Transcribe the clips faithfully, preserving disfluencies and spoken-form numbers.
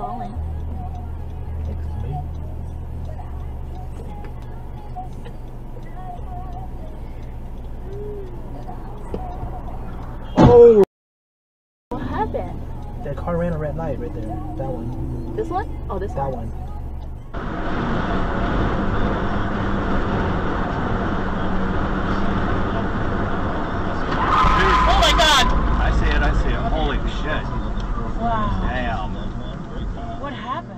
falling. Oh! What happened? That car ran a red light right there. That one. This one? Oh, this that one. one. Oh my God! I see it, I see it. Holy shit. Wow. Damn. What happened?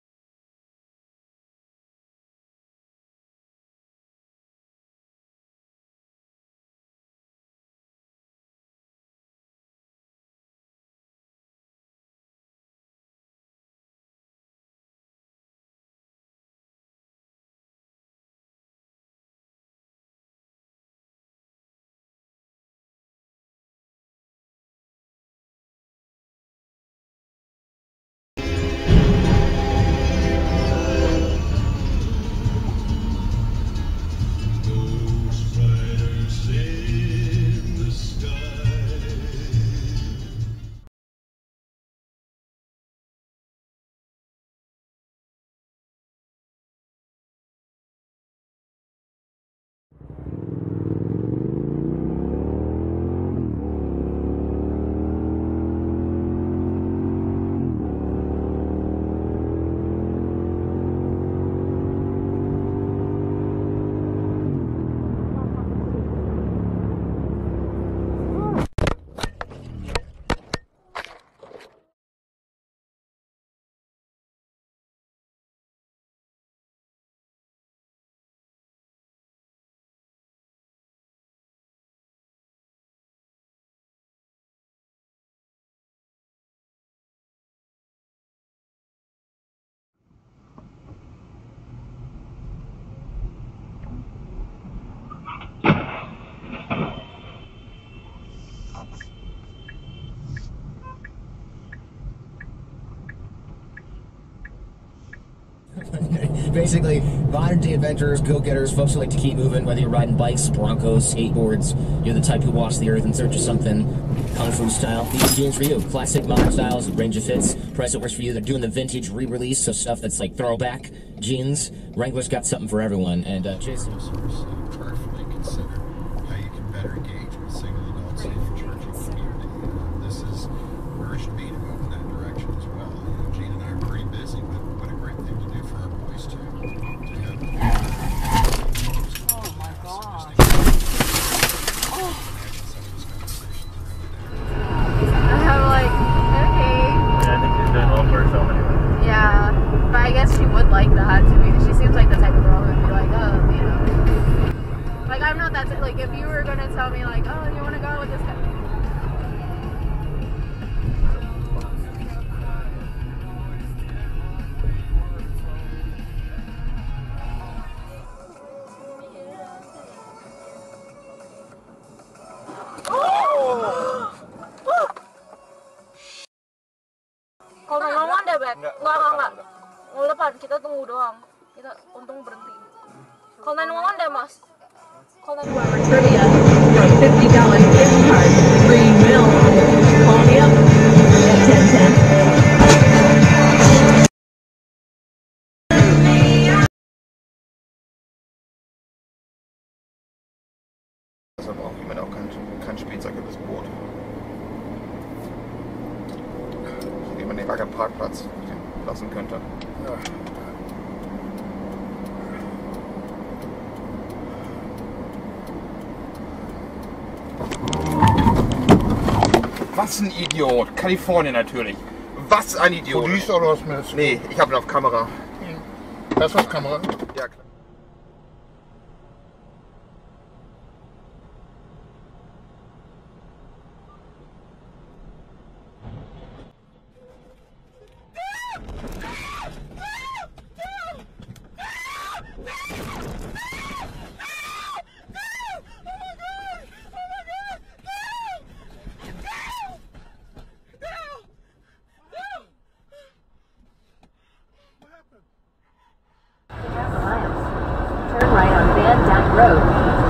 Basically, modern day adventurers, go-getters, folks who like to keep moving, whether you're riding bikes, broncos, skateboards, you're the type who walks the earth in search of something kung fu style. These are jeans for you. Classic modern styles, a range of fits, price that works for you. They're doing the vintage re-release of stuff that's like throwback jeans. Wrangler's got something for everyone, and uh, Jason. Carefully consider how you can better engage with single adults in your church community. Uh, this has urged me to move in that direction as well. You know, Gene and I are pretty busy, but what a great thing to do for our boys too. To have Oh my God. Oh. I'm like, okay. I think she's doing all for herself anyway. Yeah, but I guess she would like that too. She seems like the type of girl who'd be like, oh, you know. Like, I'm not that, like, if you were gonna tell me, like, oh, you wanna go out with this guy? Kalau nggak ada, Bet. Nggak, nggak, nggak. Mau lepas, kita tunggu doang. Kita untung berhenti. Kalau nine one one deh, Mas. Kalau nine one one. Trivia for a fifty dollar gift card. Free meal. Call me up at ten ten. Deshalb auch jemand auch kein, kein Spielzeug über das Boot. Wie man den Baggerparkplatz lassen könnte. Ja. Was ein Idiot! Kalifornien natürlich. Was ein Idiot! Police oder was mit das? Nee, ich habe ihn auf Kamera. Hast du auf Kamera? Ja, klar. Turn right on Van Dyke Road.